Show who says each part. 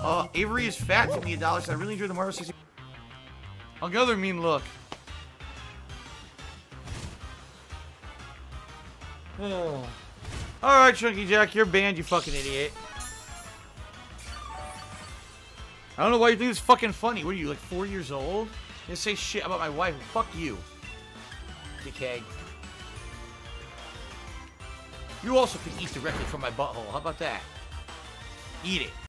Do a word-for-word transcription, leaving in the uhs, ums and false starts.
Speaker 1: Uh, Avery is fat. Give me a dollar. So I really enjoy the Mario sixty. I'll give her a mean look. Oh. Alright, Chunky Jack, you're banned, you fucking idiot. I don't know why you think it's fucking funny. What are you, like four years old? You say shit about my wife. Fuck you. Dickhead. You also can eat directly from my butthole. How about that? Eat it.